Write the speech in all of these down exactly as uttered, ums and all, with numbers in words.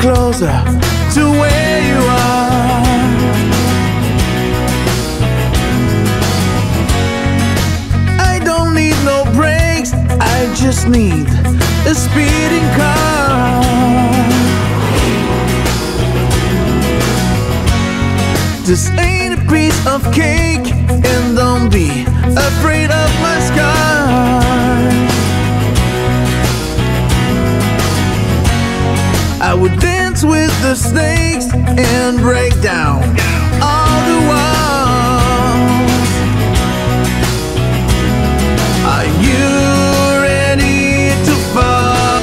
closer to where you are. I don't need no brakes, I just need a speeding car. This ain't a piece of cake, and don't be afraid of my scars. I would dance with the snakes and break down all the walls. Are you ready to fall?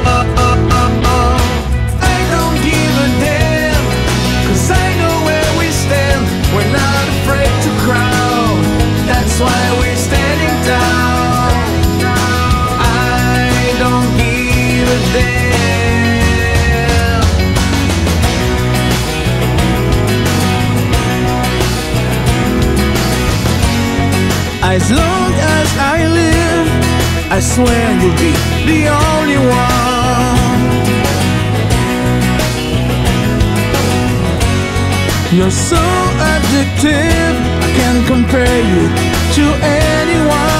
I don't give a damn, 'cause I know where we stand. We're not afraid to crowd, that's why we're standing down. I don't give a damn. As long as I live, I swear you'll be the only one. You're so addictive, I can't compare you to anyone.